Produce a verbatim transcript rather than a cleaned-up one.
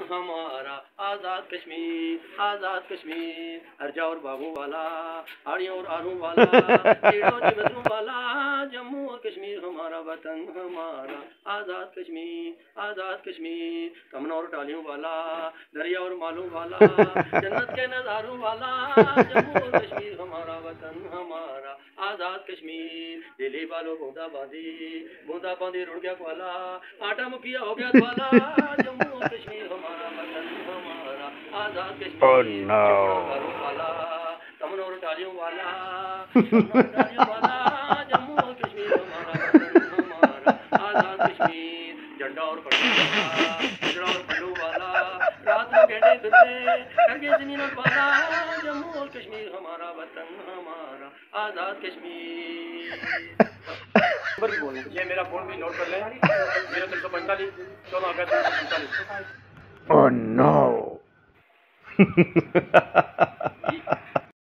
ہمارا آزاد کشمیر، آزاد کشمیر، ارجا اور باغوں والا، آڑیوں اور آروں والا، پیڑوں جگتوں والا، جموں اور کشمیر ہمارا وطن ہمارا آزاد کشمیر، آزاد کشمیر، کمنوں اور ٹالیوں والا، دریا اور مالوں والا، جنت کے نظاروں والا، جموں اور کشمیر ہمارا وطن ہمارا آزاد کشمیر، دلی والوں بوندا باندھی، بوندا باندھی رڑ گیا کوالا، آٹا مکھیا ہو گیا تھوالا، جموں اور کشمیر ہمارا وطن ہمارا آزاد Oh کشمیر، چپڑوں no. گھروں والا، کمنوں اور ٹالیوں والا، کمنوں اور ٹالیوں والا، جموں اور کشمیر ہمارا وطن ہمارا آزاد کشمیر، جھنڈا اور پنڈوں والا، ہجڑا اور پھنڈوں والا، رات کو گھنٹے پھرتے کر کے زمینوں والا، جموں اور کشمیر ہمارا وطن ہمارا آزاد کشمیر۔ یہ میرا فون بھی نوٹ کر لیں، زیرو تین سو پینتالیس چودہ اگست انیس سو سینتالیس۔ Oh no.